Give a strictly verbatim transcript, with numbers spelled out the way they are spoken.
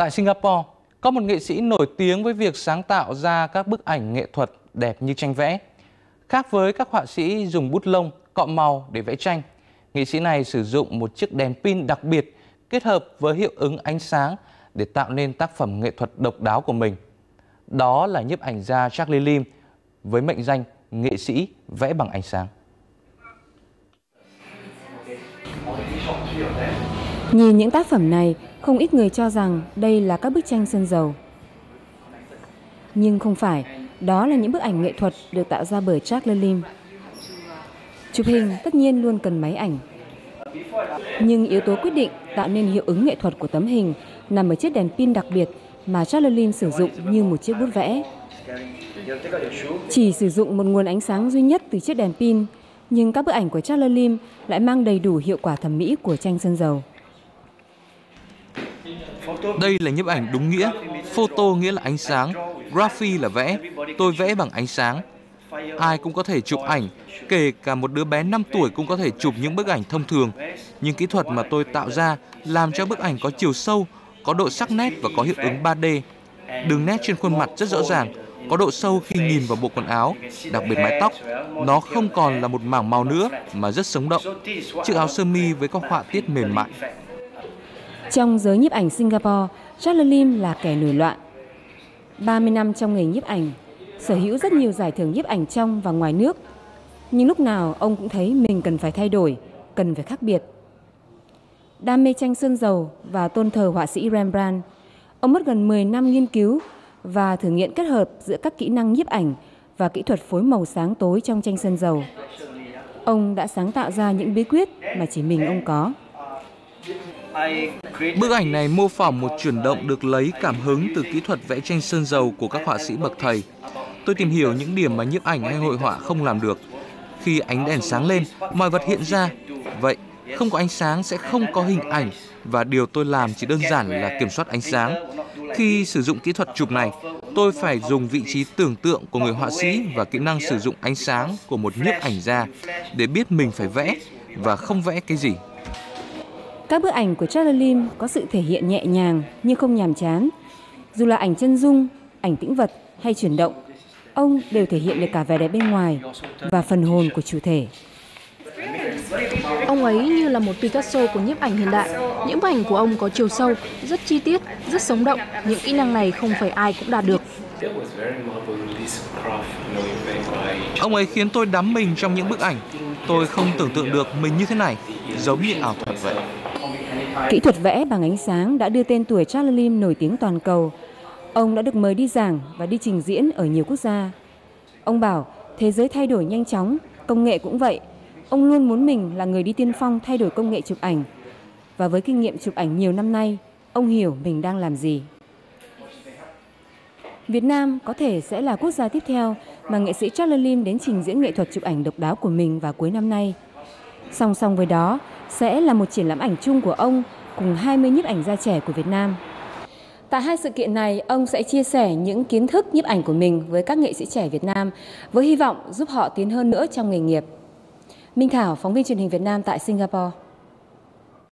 Tại Singapore, có một nghệ sĩ nổi tiếng với việc sáng tạo ra các bức ảnh nghệ thuật đẹp như tranh vẽ. Khác với các họa sĩ dùng bút lông, cọ màu để vẽ tranh, nghệ sĩ này sử dụng một chiếc đèn pin đặc biệt kết hợp với hiệu ứng ánh sáng để tạo nên tác phẩm nghệ thuật độc đáo của mình. Đó là nhiếp ảnh gia Charlie Lim với mệnh danh nghệ sĩ vẽ bằng ánh sáng. Nhìn những tác phẩm này, không ít người cho rằng đây là các bức tranh sơn dầu. Nhưng không phải, đó là những bức ảnh nghệ thuật được tạo ra bởi Charlie Lim. Chụp hình tất nhiên luôn cần máy ảnh. Nhưng yếu tố quyết định tạo nên hiệu ứng nghệ thuật của tấm hình nằm ở chiếc đèn pin đặc biệt mà Charlie Lim sử dụng như một chiếc bút vẽ. Chỉ sử dụng một nguồn ánh sáng duy nhất từ chiếc đèn pin, nhưng các bức ảnh của Charlie Lim lại mang đầy đủ hiệu quả thẩm mỹ của tranh sơn dầu. Đây là nhiếp ảnh đúng nghĩa. Photo nghĩa là ánh sáng, graphy là vẽ. Tôi vẽ bằng ánh sáng. Ai cũng có thể chụp ảnh, kể cả một đứa bé năm tuổi cũng có thể chụp những bức ảnh thông thường. Nhưng kỹ thuật mà tôi tạo ra làm cho bức ảnh có chiều sâu, có độ sắc nét và có hiệu ứng ba D. Đường nét trên khuôn mặt rất rõ ràng, có độ sâu khi nhìn vào bộ quần áo, đặc biệt mái tóc. Nó không còn là một mảng màu nữa mà rất sống động. Chiếc áo sơ mi với các họa tiết mềm mại. Trong giới nhiếp ảnh Singapore, Charlie Lim là kẻ nổi loạn. ba mươi năm trong nghề nhiếp ảnh, sở hữu rất nhiều giải thưởng nhiếp ảnh trong và ngoài nước. Nhưng lúc nào ông cũng thấy mình cần phải thay đổi, cần phải khác biệt. Đam mê tranh sơn dầu và tôn thờ họa sĩ Rembrandt, ông mất gần mười năm nghiên cứu và thử nghiệm kết hợp giữa các kỹ năng nhiếp ảnh và kỹ thuật phối màu sáng tối trong tranh sơn dầu. Ông đã sáng tạo ra những bí quyết mà chỉ mình ông có. Bức ảnh này mô phỏng một chuyển động được lấy cảm hứng từ kỹ thuật vẽ tranh sơn dầu của các họa sĩ bậc thầy. Tôi tìm hiểu những điểm mà nhiếp ảnh hay hội họa không làm được. Khi ánh đèn sáng lên, mọi vật hiện ra. Vậy, không có ánh sáng sẽ không có hình ảnh, và điều tôi làm chỉ đơn giản là kiểm soát ánh sáng. Khi sử dụng kỹ thuật chụp này, tôi phải dùng vị trí tưởng tượng của người họa sĩ và kỹ năng sử dụng ánh sáng của một nhiếp ảnh gia để biết mình phải vẽ và không vẽ cái gì. Các bức ảnh của Charlie Lim có sự thể hiện nhẹ nhàng nhưng không nhàm chán. Dù là ảnh chân dung, ảnh tĩnh vật hay chuyển động, ông đều thể hiện được cả vẻ đẹp bên ngoài và phần hồn của chủ thể. Ông ấy như là một Picasso của nhiếp ảnh hiện đại. Những bức ảnh của ông có chiều sâu, rất chi tiết, rất sống động. Những kỹ năng này không phải ai cũng đạt được. Ông ấy khiến tôi đắm mình trong những bức ảnh. Tôi không tưởng tượng được mình như thế này, giống như ảo thuật vậy. Kỹ thuật vẽ bằng ánh sáng đã đưa tên tuổi Charlie Lim nổi tiếng toàn cầu. Ông đã được mời đi giảng và đi trình diễn ở nhiều quốc gia. Ông bảo thế giới thay đổi nhanh chóng, công nghệ cũng vậy. Ông luôn muốn mình là người đi tiên phong thay đổi công nghệ chụp ảnh. Và với kinh nghiệm chụp ảnh nhiều năm nay, ông hiểu mình đang làm gì. Việt Nam có thể sẽ là quốc gia tiếp theo mà nghệ sĩ Charlie Lim đến trình diễn nghệ thuật chụp ảnh độc đáo của mình vào cuối năm nay. Song song với đó sẽ là một triển lãm ảnh chung của ông cùng hai mươi nhiếp ảnh gia trẻ của Việt Nam. Tại hai sự kiện này, ông sẽ chia sẻ những kiến thức nhiếp ảnh của mình với các nghệ sĩ trẻ Việt Nam với hy vọng giúp họ tiến hơn nữa trong nghề nghiệp. Minh Thảo, phóng viên truyền hình Việt Nam tại Singapore.